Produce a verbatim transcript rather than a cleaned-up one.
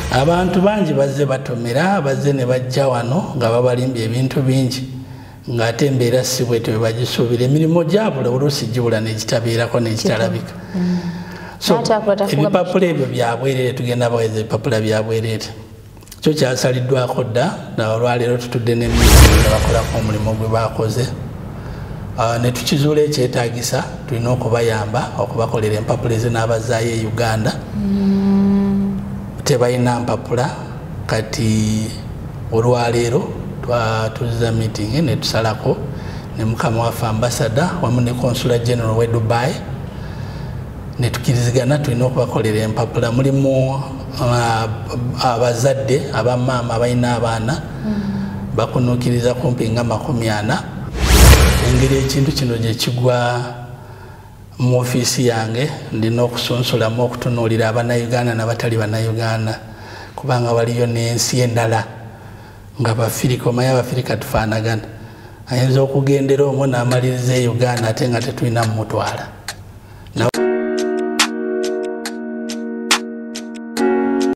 abantu bangi bazze batomera bazze ne bajja wano nga babalimbye ebintu bingi ng'ate embeera si bwetyo bwe bagisuubira emirimu gyabula oluusi gibula nekitabeerako nekitalabika so ebipapula ebyo byabwereere tugenda baweza ebipapula byabwereere kyo kyasaliddwako dda olwaleero tutudde n'eminisita bakolako omulimu gwe bakoze ne tukizuula ekyetaagisa tulina okubayamba okubakolera empapula ezinabazaayo e Uganda tebalina mpapula kati olwaleero twatuziza meeting ne tusalako ne mukama waffe ambassador wamu ne consular general we Dubai ne tukirizigana tulina okubakolera empapula mulimu abazadde abamaama abalina abaana bakunuukiriza kumpi nga makumi ana engeri ekintu kino gye kigwa mu ofiisi yange ndina okusunsulamu okutunuulira abannayuganda n'abatali bannayuganda kubanga waliyo n'ensi endala nga bafirika omanyi abafirika tufaanagana ayinza okugendera omwo n'amaliriza e Uganda ate nga tetulina mumutwala